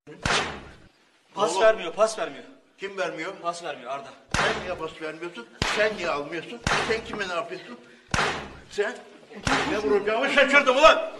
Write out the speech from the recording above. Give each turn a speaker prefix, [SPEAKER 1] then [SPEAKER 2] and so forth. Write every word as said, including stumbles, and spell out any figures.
[SPEAKER 1] Pas
[SPEAKER 2] Oğlum.
[SPEAKER 1] vermiyor, pas vermiyor.
[SPEAKER 2] Kim vermiyor?
[SPEAKER 1] Pas vermiyor Arda.
[SPEAKER 2] Sen niye pas vermiyorsun? Sen niye almıyorsun? Sen kime ne yapıyorsun? Sen? Ne vuracağımı şaşırdım ulan!